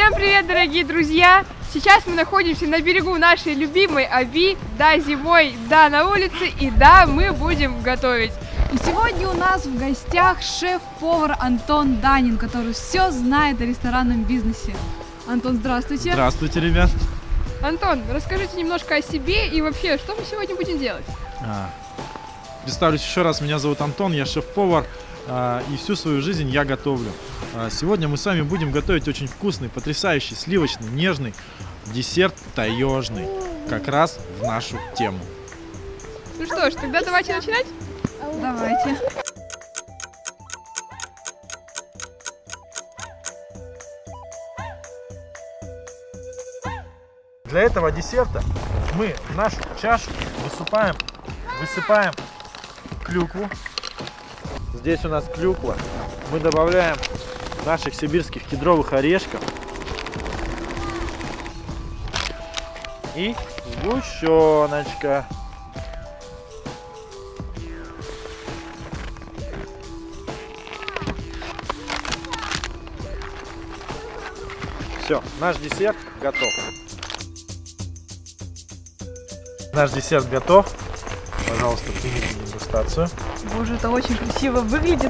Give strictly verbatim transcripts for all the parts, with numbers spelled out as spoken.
Всем привет, дорогие друзья! Сейчас мы находимся на берегу нашей любимой Оби. Да, зимой, да, на улице, и да, мы будем готовить. И сегодня у нас в гостях шеф-повар Антон Данин, который все знает о ресторанном бизнесе. Антон, здравствуйте. Здравствуйте, ребят. Антон, расскажите немножко о себе и вообще, что мы сегодня будем делать? А, представлюсь еще раз, меня зовут Антон, я шеф-повар, а, и всю свою жизнь я готовлю. А, сегодня мы с вами будем готовить очень вкусный, потрясающий, сливочный, нежный десерт таежный, как раз в нашу тему. Ну что ж, тогда давайте начинать? Давайте. Для этого десерта мы в нашу чашу высыпаем, высыпаем клюкву. Здесь у нас клюква. Мы добавляем наших сибирских кедровых орешков и сгущеночка. Все, наш десерт готов. Наш десерт готов. Пожалуйста, примите дегустацию. Боже, это очень красиво выглядит.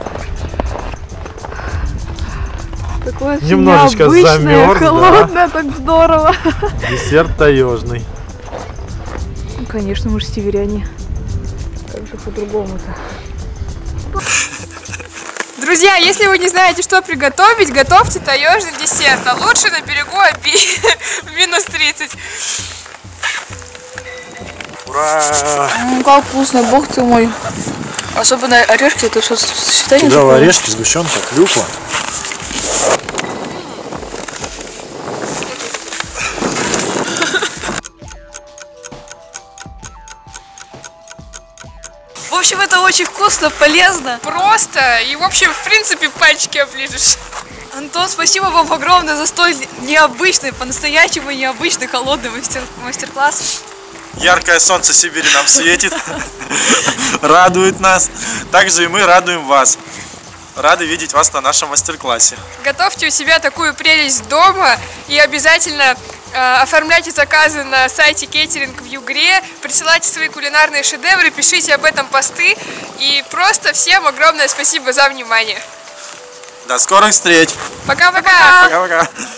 Такое немножечко необычное, замерз, холодное, да. Так здорово. Десерт таежный. Ну, конечно, мы же северяне. Как же по-другому-то? Друзья, если вы не знаете, что приготовить, готовьте таежный десерт, а лучше на берегу Оби в минус тридцать. Ура! Ну как вкусно, бог ты мой. Особенно орешки, это что сочетание? Кедровые орешки, сгущенка, клюква. В общем, это очень вкусно, полезно. Просто, и в общем, в принципе, пальчики оближешь. Антон, спасибо вам огромное за столь необычный, по-настоящему необычный холодный мастер-класс. Яркое солнце Сибири нам светит, радует нас. Также и мы радуем вас. Рады видеть вас на нашем мастер-классе. Готовьте у себя такую прелесть дома и обязательно э, оформляйте заказы на сайте Кейтеринг в Югре, присылайте свои кулинарные шедевры, пишите об этом посты. И просто всем огромное спасибо за внимание. До скорых встреч! Пока-пока! Пока-пока!